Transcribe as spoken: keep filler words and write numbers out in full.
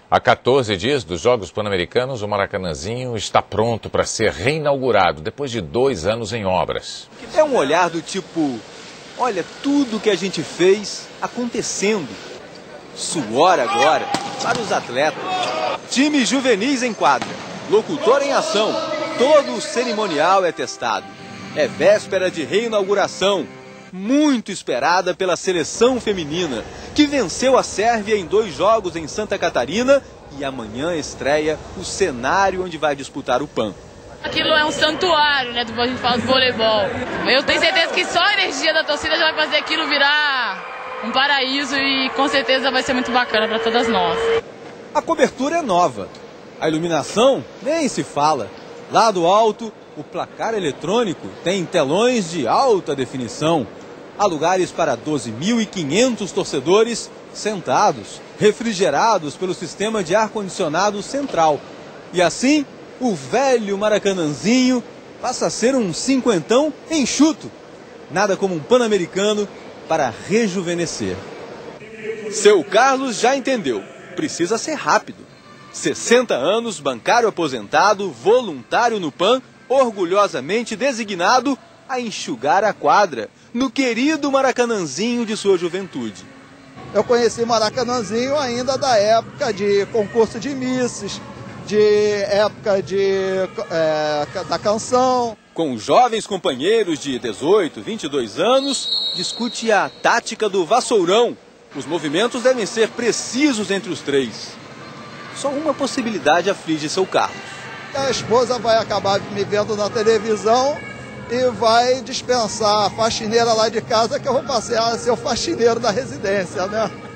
Há quatorze dias dos Jogos Pan-Americanos, o Maracanãzinho está pronto para ser reinaugurado, depois de dois anos em obras. É um olhar do tipo, olha tudo que a gente fez acontecendo. Suor agora para os atletas. Time juvenis em quadra, locutor em ação, todo o cerimonial é testado. É véspera de reinauguração, muito esperada pela seleção feminina, que venceu a Sérvia em dois jogos em Santa Catarina e amanhã estreia o cenário onde vai disputar o Pan. Aquilo é um santuário, né, do a gente fala do voleibol. Eu tenho certeza que só a energia da torcida já vai fazer aquilo virar um paraíso e com certeza vai ser muito bacana para todas nós. A cobertura é nova, a iluminação nem se fala. Lá do alto, o placar eletrônico tem telões de alta definição. Há lugares para doze mil e quinhentos torcedores sentados, refrigerados pelo sistema de ar-condicionado central. E assim, o velho Maracanãzinho passa a ser um cinquentão enxuto. Nada como um Pan-Americano para rejuvenescer. Seu Carlos já entendeu, precisa ser rápido. sessenta anos, bancário aposentado, voluntário no Pan, orgulhosamente designado a enxugar a quadra no querido Maracanãzinho de sua juventude. Eu conheci Maracanãzinho ainda da época de concurso de misses, de época de, é, da canção. Com jovens companheiros de dezoito, vinte e dois anos, discute a tática do vassourão. Os movimentos devem ser precisos entre os três. Só uma possibilidade aflige seu Carlos. A esposa vai acabar me vendo na televisão e vai dispensar a faxineira lá de casa, que eu vou passar a ser o faxineiro da residência, né?